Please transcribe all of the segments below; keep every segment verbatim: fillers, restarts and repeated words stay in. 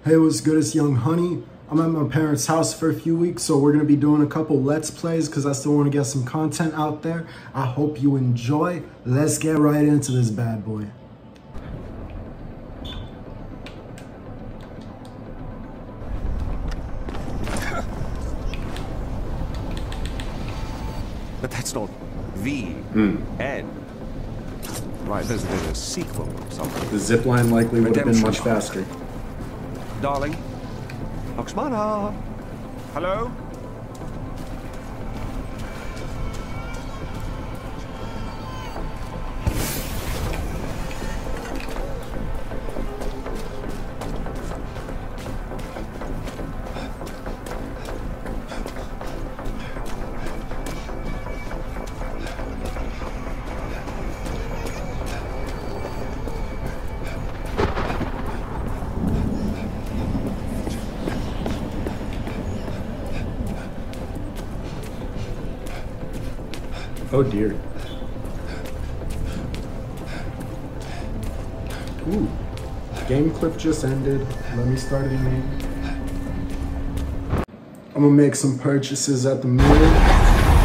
Hey, what's good? It's Young Honey. I'm at my parents' house for a few weeks, so we're going to be doing a couple Let's Plays because I still want to get some content out there. I hope you enjoy. Let's get right into this bad boy. But that's not the Mm. end. Right, there's, there's a sequel or something. The zipline likely would have been Redemption much arc. faster. Darling? Lakshmana? Hello? Oh dear. Ooh. Game clip just ended. Let me start it again. I'm going to make some purchases at the mirror.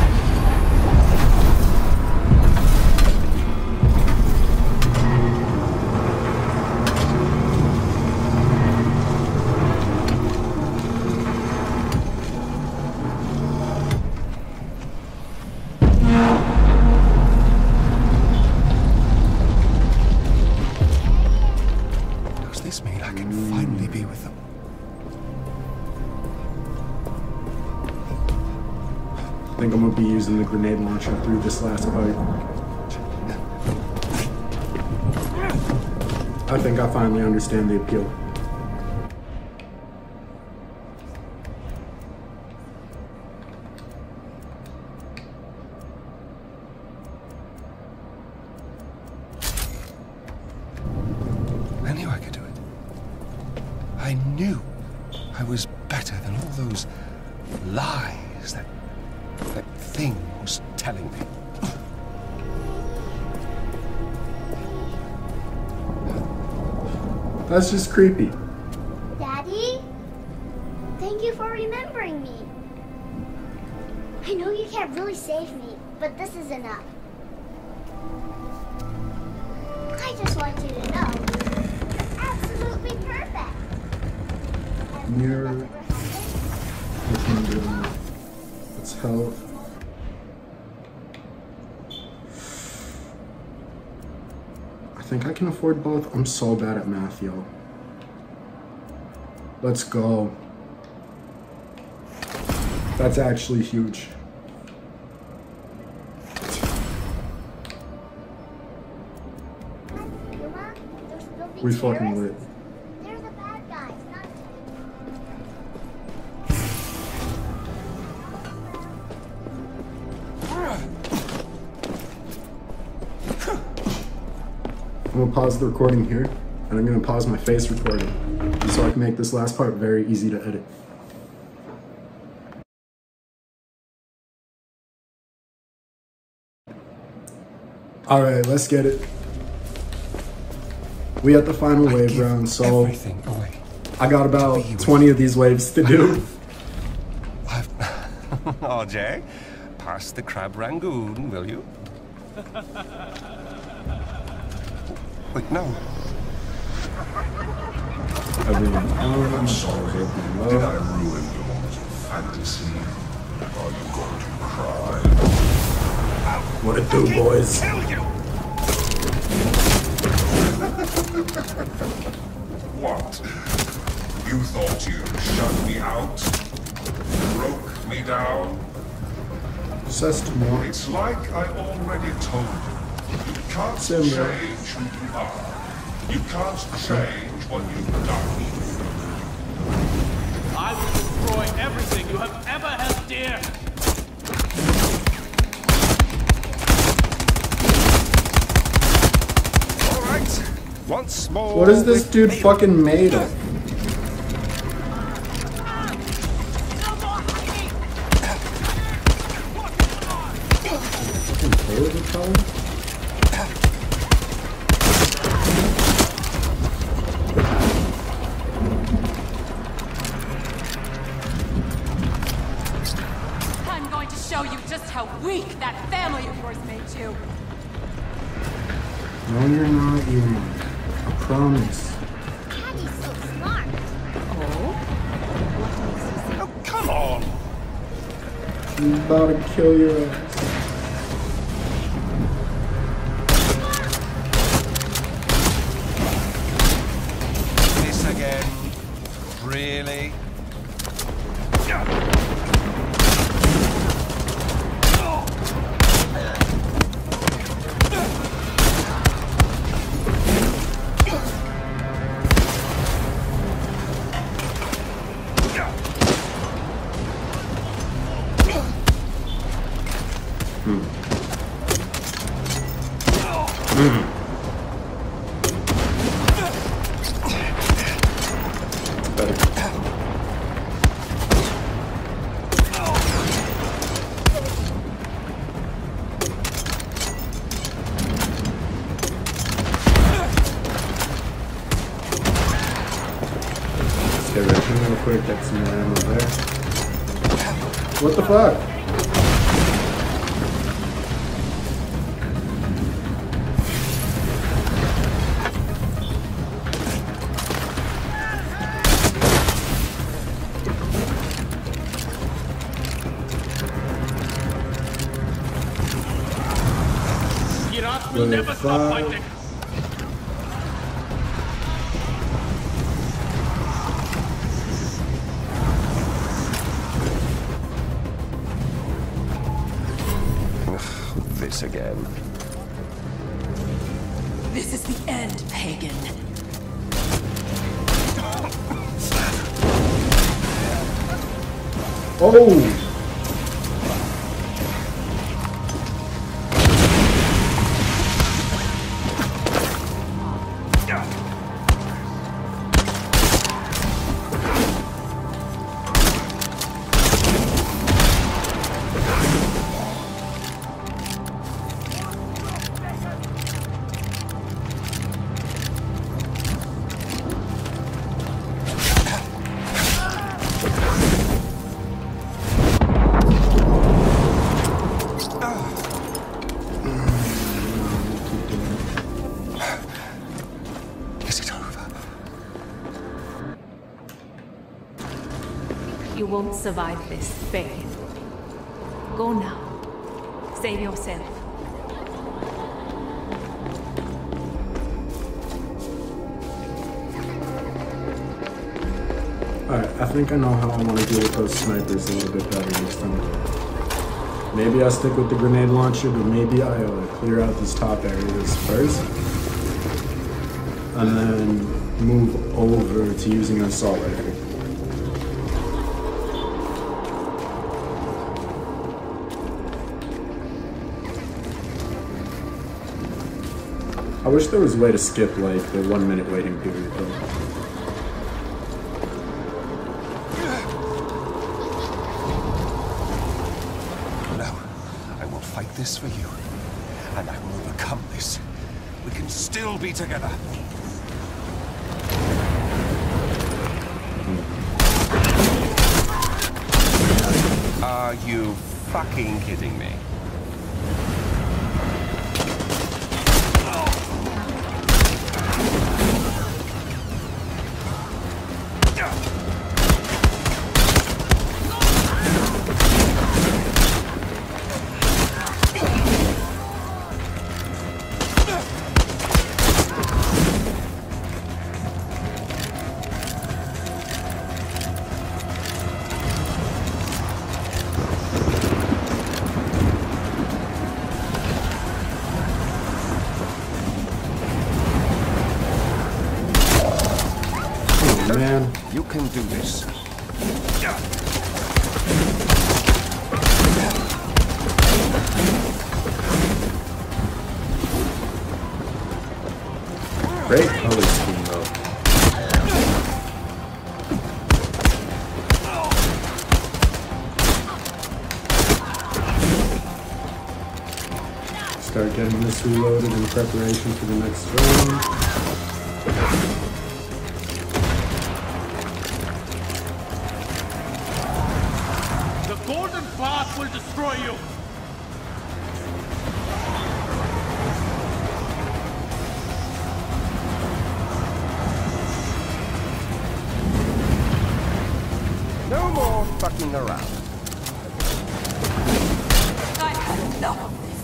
This mean I can finally be with them? I think I'm gonna be using the grenade launcher through this last part. I think I finally understand the appeal. I knew I could do it. I knew I was better than all those lies that that thing was telling me. That's just creepy. Daddy? Thank you for remembering me. I know you can't really save me, but this is enough. I just want you to know you're absolutely perfect. Mirror. Let's help. I think I can afford both. I'm so bad at math, yo. Let's go. That's actually huge. We fucking lit. They're the bad guys, not I'm gonna pause the recording here, and I'm gonna pause my face recording, so I can make this last part very easy to edit. Alright, let's get it. We at the final I wave give round, so everything away. I got about twenty of these waves to do. I've... Oh, Jay, pass the crab rangoon, will you? Wait, no. Everyone. I'm sorry. Did I ruin your moment of fantasy? Are you going to cry? What it do, boys? Kill you! What? You thought you'd shut me out? Broke me down? Says tomorrow. It's like I already told you. You can't Similar. change who you are. You can't change what you've done. I will destroy everything you have ever held dear. All right, once more. What is this with dude me. fucking made of? Fucking play with each other? show you just how weak that family of yours made you. No, you're not, Ian. I promise. Daddy's so smart. Oh? What makes you say? Oh, come on! He's about to kill your ass. This again? Really? Get rid of him real quick, get some more ammo there. What the fuck? Kirat will never stop fighting. This again. This is the end, pagan. Oh! You won't survive this, pagan. Go now. Save yourself. Alright, I think I know how I want to deal with those snipers a little bit better this time. Maybe I stick with the grenade launcher, but maybe I uh, clear out these top areas first. And then move over to using an assault rifle. I wish there was a way to skip, like, the one minute waiting period, though. No, I will fight this for you, and I will overcome this. We can still be together. Are you fucking kidding me? Man, you can do this. great color scheme though. Start getting this reloaded in preparation for the next round. will destroy you! No more fucking around. I've had enough of this.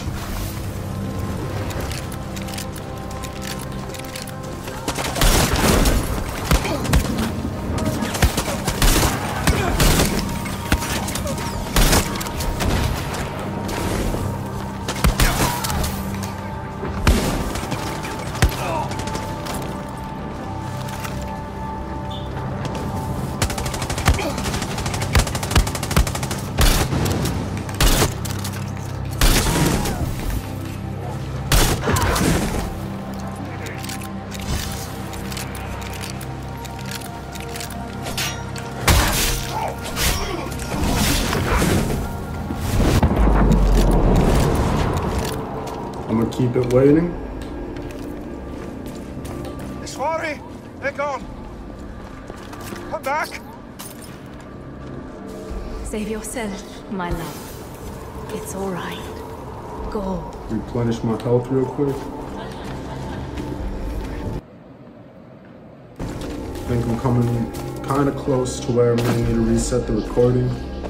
I'm gonna keep it waiting. Sorry, they're gone. Come back. Save yourself, my love. It's all right. Go. Replenish my health real quick. I think I'm coming kind of close to where I'm gonna need to reset the recording.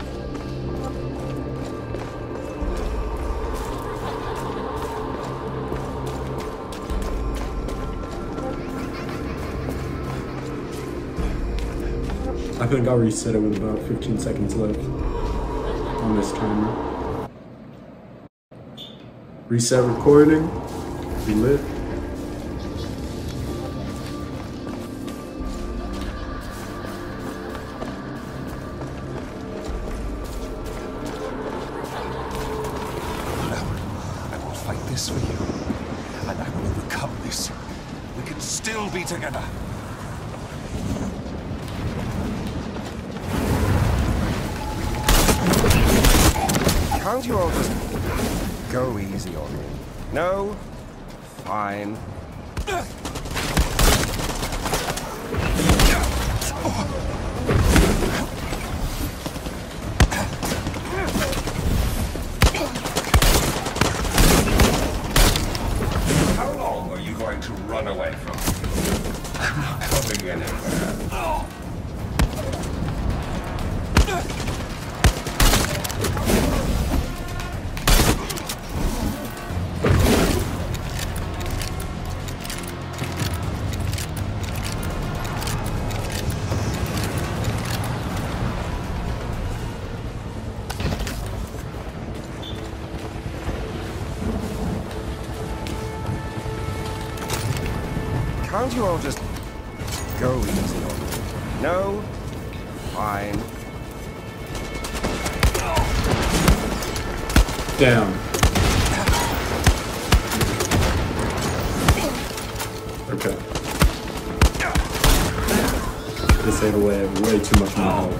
I think I'll reset it with about fifteen seconds left on this timer. Reset recording. Be lit. I will fight this for you, and I will overcome this. We can still be together. Can't you all just go easy on me? No? Fine. How long are you going to run away from me? I'm not coming anywhere. Can't you all just go easy on me? No? Fine. Down. Okay. This ate away way too much more health.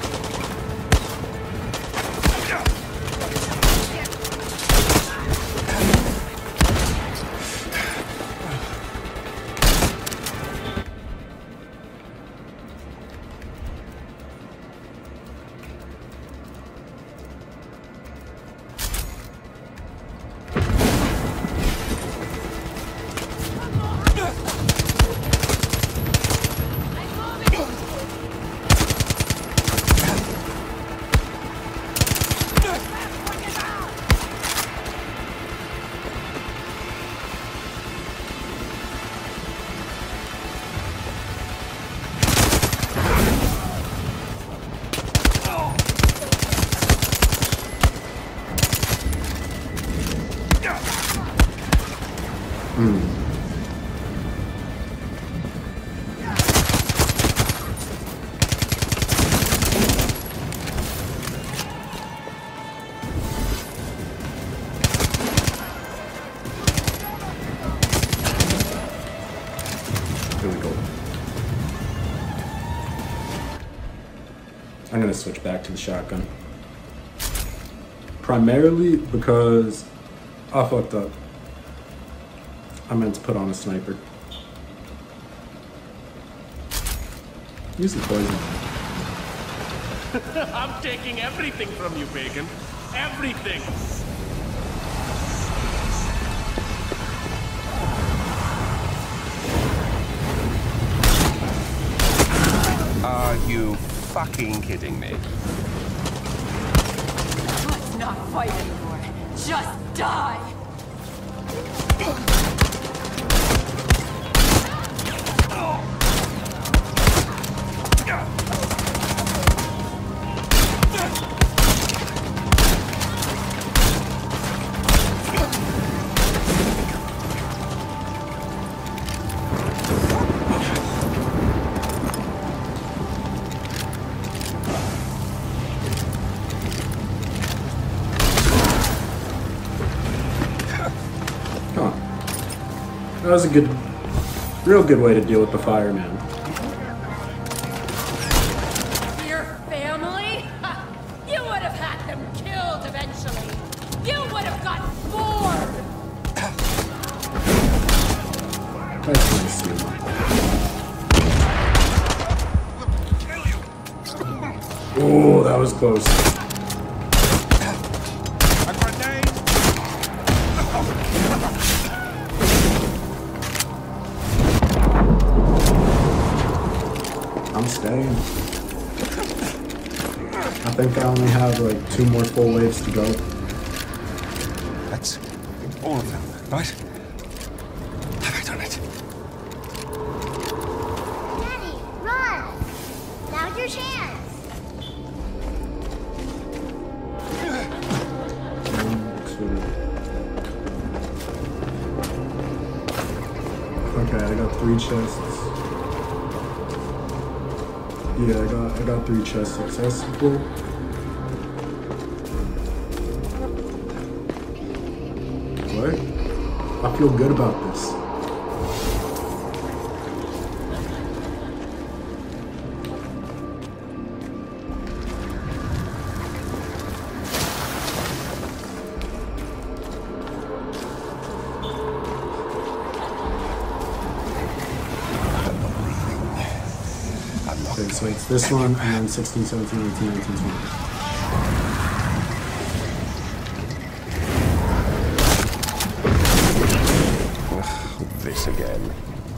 Here we go. I'm gonna switch back to the shotgun. Primarily because I fucked up. I meant to put on a sniper. Use the poison. I'm taking everything from you, Pagan. Everything. Are you fucking kidding me? Let's not fight anymore. Just die! That was a good, real good way to deal with the fireman. Your family? Ha! You would have had them killed eventually. You would have gotten bored. That's nice of you. Oh, that was close. I'm staying. I think I only have like two more full waves to go. That's all of them, right? Have I done it? Daddy, run! Now's your chance. Okay, I got three chests. Yeah, I got I got three chests accessible. What? I feel good about this. Okay, so it's this one, and then sixteen, seventeen, eighteen, nineteen, twenty. This again.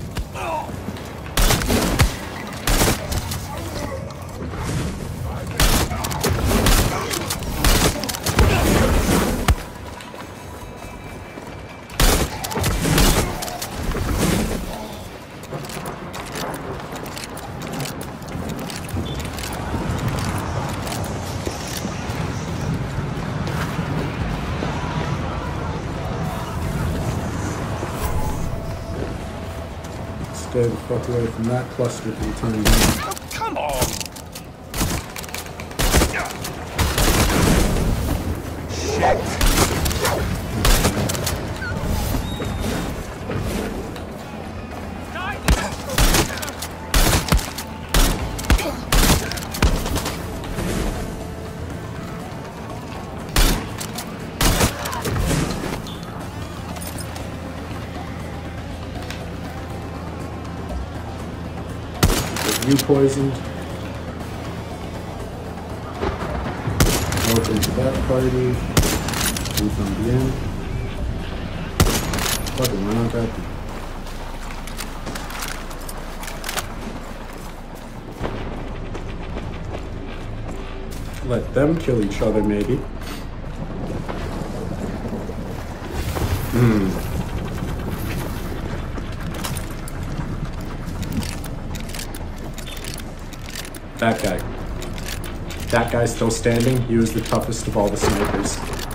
Stay the fuck away from that cluster for the time being. Oh, come on! Shit! You poisoned. Welcome to that party. You from the end. Fucking why not that? Let them kill each other, maybe. Hmm. That guy. That guy's still standing. He was the toughest of all the snipers.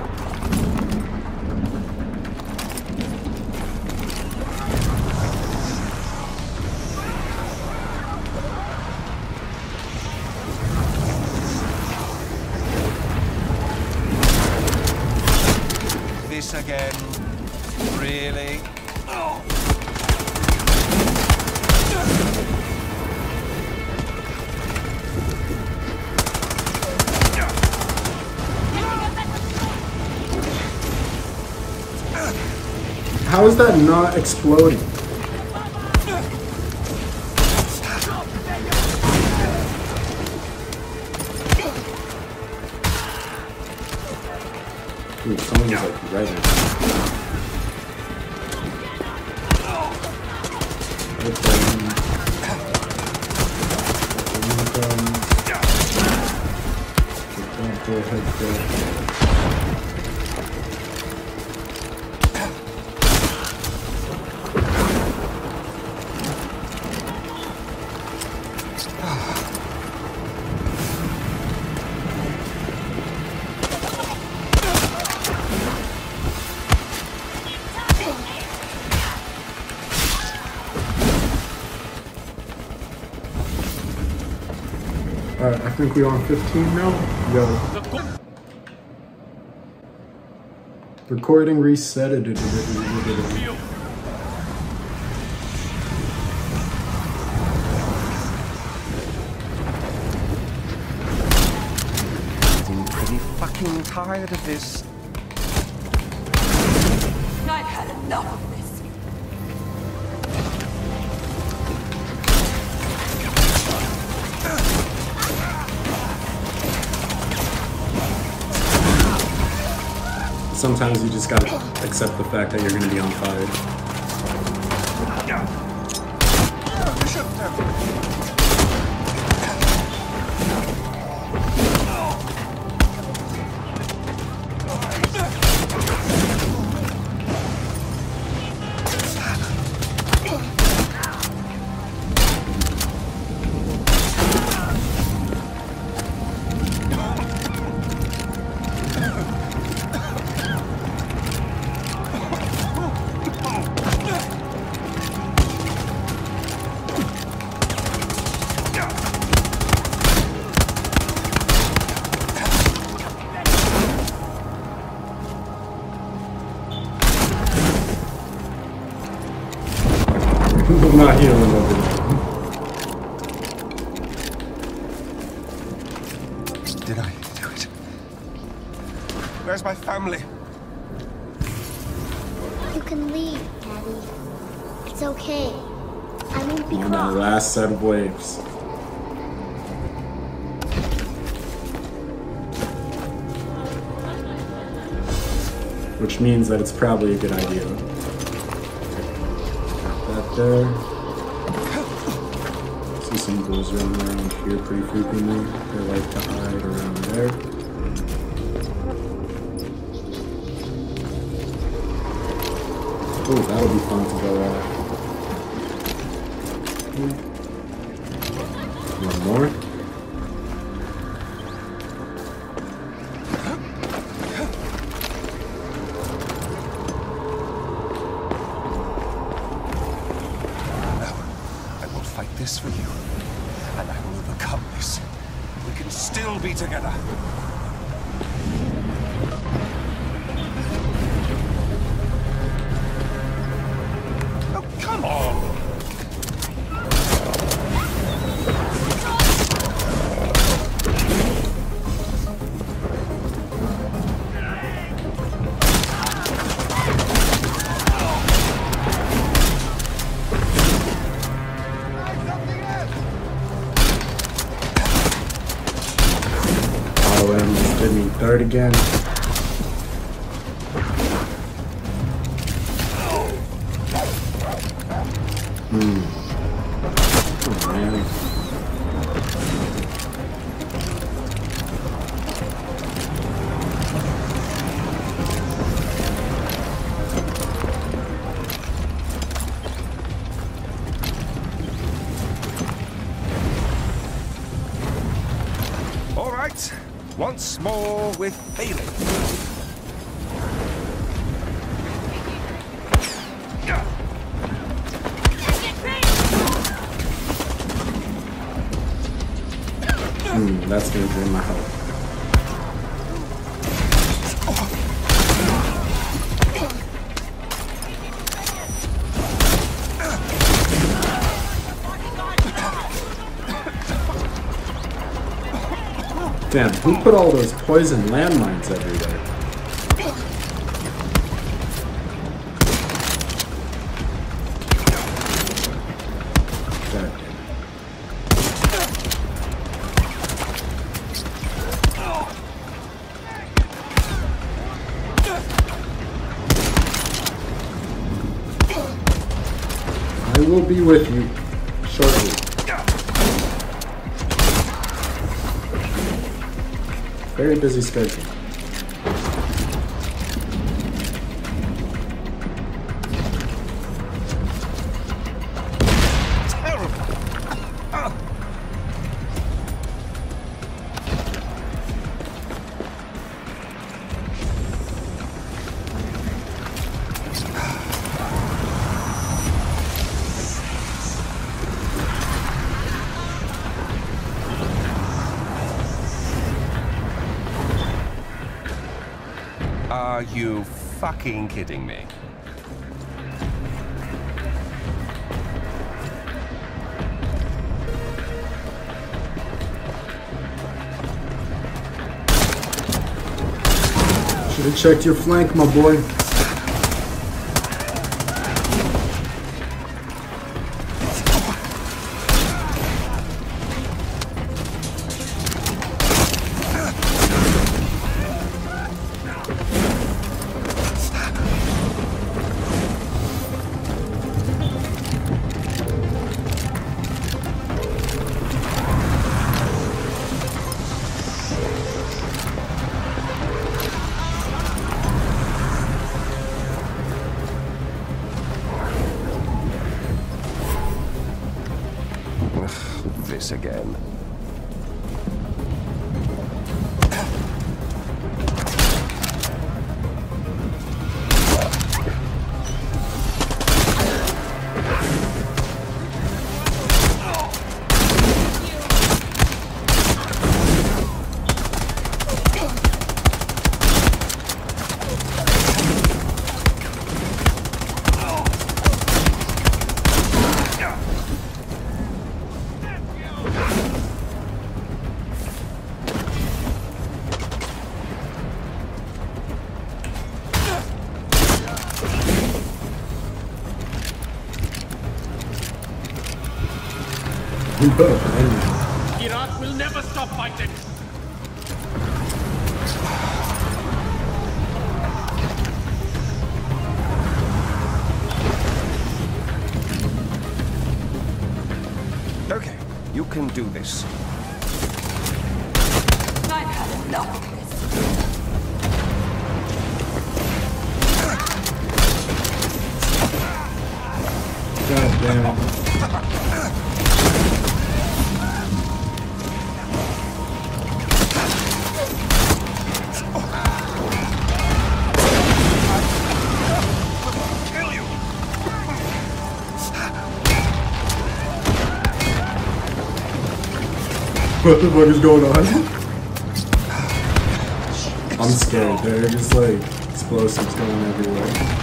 This again? Really? Oh. How is that not exploding? Dude, someone was like right in. Okay. Go ahead, go. Alright, I think we're on fifteen now. Yo. Recording reset. Didn't pretty fucking tired of this. I've had enough of this. Sometimes you just gotta accept the fact that you're gonna be on fire. I'm not healing over there. Did I do it? Where's my family? You can leave, Daddy. It's okay. I won't be On the cross. last set of waves. Which means that it's probably a good idea. There. See some ghouls running around here pretty frequently. They like to hide around there. Ooh, that'll be fun to go at. One more. This for you, and I will overcome this. We can still be together. Oh, come on! Did me third again. Hmm. Oh man. All right. Once more with Bailey. Hmm, that's gonna drain my health. Damn, who put all those poison landmines everywhere? God. will be with you shortly. Very busy schedule. Are you fucking kidding me? Should have checked your flank, my boy. This again. We both, I Iraq will never stop fighting. Okay, you can do this. I've had enough of this. God damn it. What the fuck is going on? I'm scared. There are just like explosives going everywhere.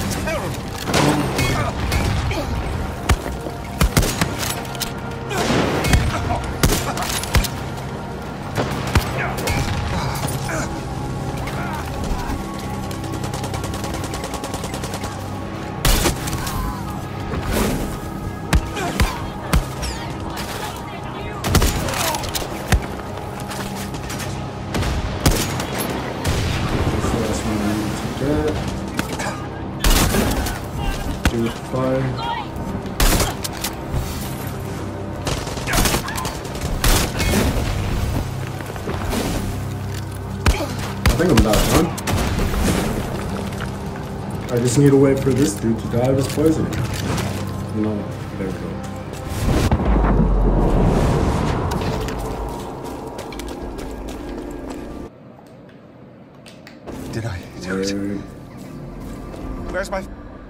Do fire. I think I'm about done. I just need to wait for this dude to die of his poisoning. No, there we go. Did I do it? Where- Where's my...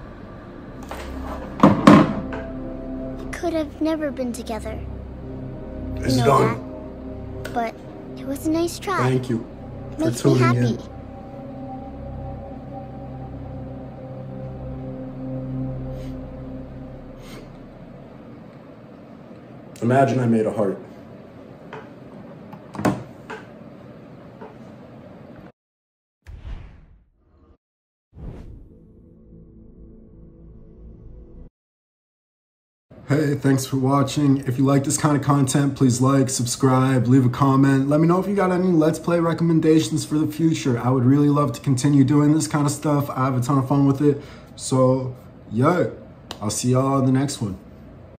We could have never been together. It's You know done. that. But it was a nice try. Thank you It for makes me tuning happy. in. Imagine I made a heart. Hey, thanks for watching. If you like this kind of content, please like, subscribe, leave a comment. Let me know if you got any Let's Play recommendations for the future. I would really love to continue doing this kind of stuff. I have a ton of fun with it. So, yeah, I'll see y'all in the next one.